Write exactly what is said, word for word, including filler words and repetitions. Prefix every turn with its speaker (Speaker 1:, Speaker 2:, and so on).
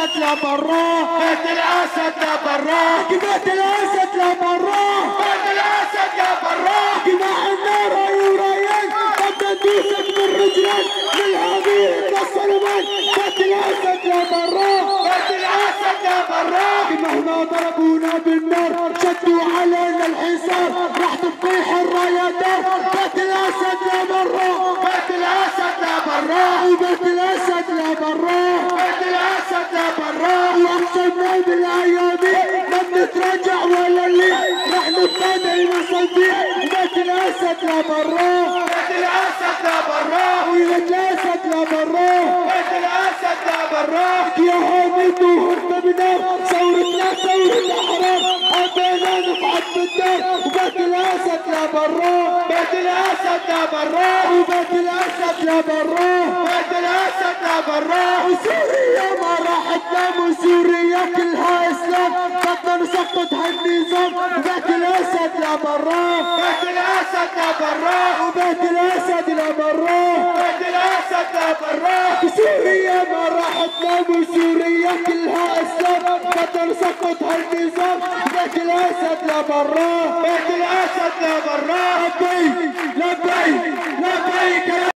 Speaker 1: الاسد لا براه، بيت الاسد لا براه، بيت الاسد لا براه، بيت الاسد لا براه. جماع النار ورايين قد ندوسك من رجلين من هذه الصلبان. بيت الاسد لا براه، بيت الاسد لا براه. مهما ضربونا بالنار شدوا علينا الحصار راح تطيح الرايات. بيت الاسد لا براه، بيت الاسد لا براه، وبيت الاسد لا براه، بيت الاسد لا براه. واقسمنا بالايامي لن نتراجع ولا اللي راح نبتدع المصديق. بيت الاسد لا براه، بيت الاسد لا براه، وبيت الاسد لا براه، بيت الاسد لا براه. يا هامد وهرب بنار ثورتنا ثورة احرار حبينا نقعد بالدار. وبيت الاسد لا براه، بيت الاسد لا براه، وبيت الاسد لا براه، بيت الاسد لا براه. وسوريا ما راح تنام وسوريا كلها اسلام بدنا نسقط هالنظام. بيت الاسد لا براه، بيت الاسد لا براه، وبيت الاسد لا براه، بيت الاسد لا براه. سوريا ما راح تنام وسوريا كلها اسلام بدنا نسقط هالنظام. بيت الاسد لا براه، بيت الاسد لا براه. لبيك لبيك لبيك.